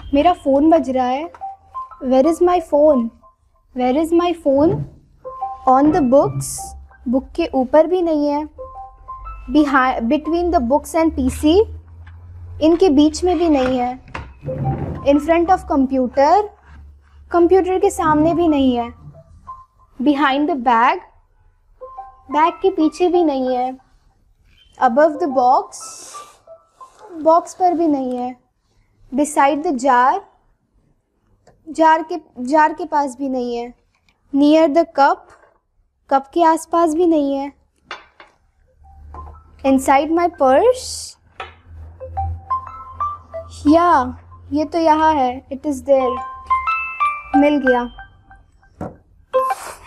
मेरा फ़ोन बज रहा है। Where is my phone? Where is my phone? On the books, book के ऊपर भी नहीं है। Between the books and PC, इनके बीच में भी नहीं है। In front of computer, computer के सामने भी नहीं है। बिहाइंड द बैग, बैग के पीछे भी नहीं है। अबव द बॉक्स, बॉक्स पर भी नहीं है। बिसाइड द जार, जार के पास भी नहीं है। नियर द कप, कप के आसपास भी नहीं है। इनसाइड माई पर्स, या ये तो यहाँ है। It is there. मिल गया।